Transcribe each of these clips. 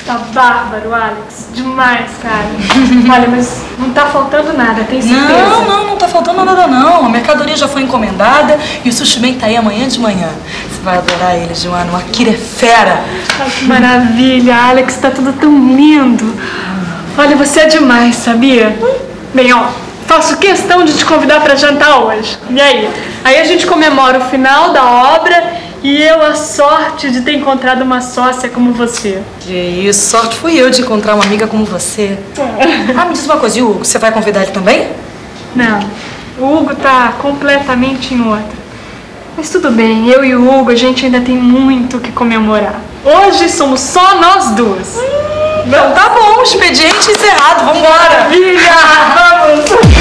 Tá bárbaro, Alex. Demais, cara. Olha, mas não tá faltando nada, tem certeza? Não tá faltando nada não. A mercadoria já foi encomendada e o sushi man tá aí amanhã de manhã. Você vai adorar ele, Joana. O Akira é fera. Ai, que maravilha, Alex. Tá tudo tão lindo. Olha, você é demais, sabia? Bem, ó, faço questão de te convidar pra jantar hoje. E aí? Aí a gente comemora o final da obra e eu a sorte de ter encontrado uma sócia como você. Que isso, sorte fui eu de encontrar uma amiga como você. Me diz uma coisa, e o Hugo, você vai convidar ele também? Não, o Hugo tá completamente em outra. Mas tudo bem, eu e o Hugo, a gente ainda tem muito o que comemorar. Hoje somos só nós duas. Então tá bom, expediente encerrado, vambora! Maravilha! Vamos!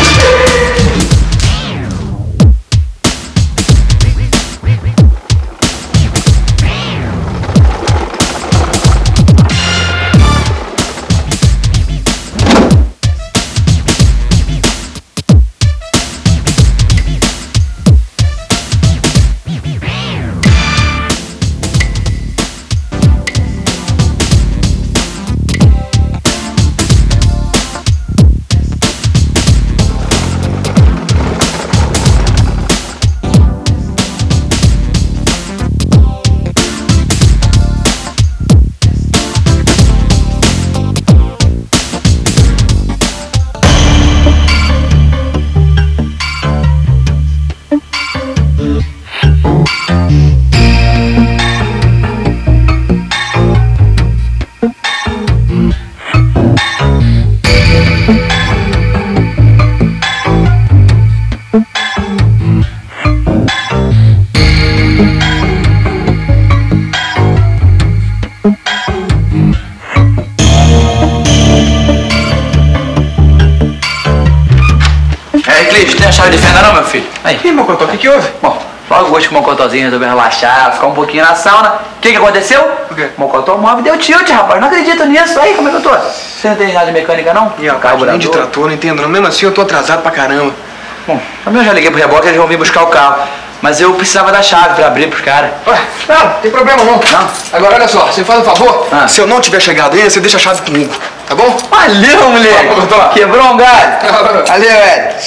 Tem a chave de fenda não, meu filho? Aí. Ih, Mocotó, o que houve? Bom, logo hoje que o Mocotózinho resolveu relaxar, ficar um pouquinho na sauna. O que aconteceu? O quê? Mocotó móvel deu tilt, rapaz. Não acredito nisso. Aí, como é que eu tô? Você não tem nada de mecânica, não? Ih, rapaz, nem de trator, não entendo não. Mesmo assim, eu tô atrasado pra caramba. Bom, também eu já liguei pro reboque, eles vão vir buscar o carro. Mas eu precisava da chave pra abrir pros caras. Ué, não tem problema não. Agora, olha só, você faz um favor. Se eu não tiver chegado ainda, você deixa a chave comigo, tá bom? Valeu, moleque. Quebrou um galho. Valeu, Ed.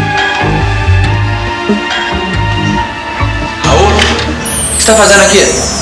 O que você tá fazendo aqui?